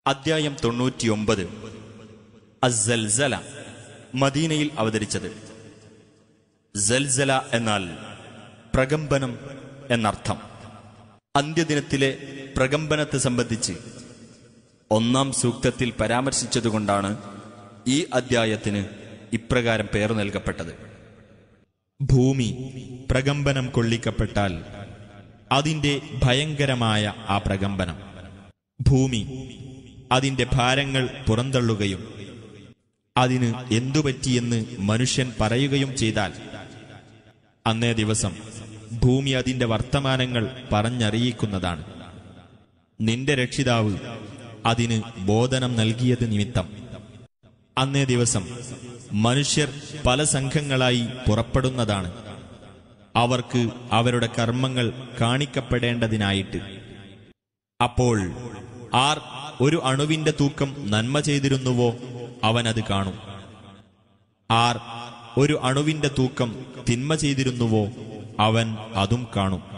അദ്ധ്യായം 99. അസ്സൽസല. മദീനയിൽ അവതരിച്ചത്. സൽസല എന്നാൽ പ്രകമ്പനം എന്നർത്ഥം. അന്ത്യദിനത്തിലെ പ്രകമ്പനത്തെ സംബന്ധിച്ച് 1-ാം സൂക്തത്തിൽ പരാമർശിച്ചതുകൊണ്ടാണ് ഈ അദ്ധ്യായത്തിന് ഇപ്രകാരം പേർ നൽകപ്പെട്ടത്. ഭൂമി പ്രകമ്പനം കൊള്ളിക്കപ്പെട്ടാൽ അതിന്റെ ഭയങ്കരമായ ആ പ്രകമ്പനം, ഭൂമി അതിന്റെ ഭാരങ്ങൾ പുറന്തള്ളുകയും അതിന് എന്തുപറ്റിയെന്ന് മനുഷ്യൻ പറയുകയും ചെയ്താൽ, അന്നേ ദിവസം ഭൂമി അതിന്റെ വർത്തമാനങ്ങൾ പറഞ്ഞറിയിക്കുന്നതാണ്. നിന്റെ രക്ഷിതാവ് അതിന് ബോധനം നൽകിയത് നിമിത്തം അന്നേ ദിവസം മനുഷ്യർ പല സംഘങ്ങളായി പുറപ്പെടുന്നതാണ്, അവർക്ക് അവരുടെ കർമ്മങ്ങൾ കാണിക്കപ്പെടേണ്ടതിനായിട്ട്. അപ്പോൾ ആർ ഒരു അണുവിന്റെ തൂക്കം നന്മ ചെയ്തിരുന്നുവോ അവനത് കാണും. ആർ ഒരു അണുവിന്റെ തൂക്കം തിന്മ ചെയ്തിരുന്നുവോ അവൻ അതും കാണും.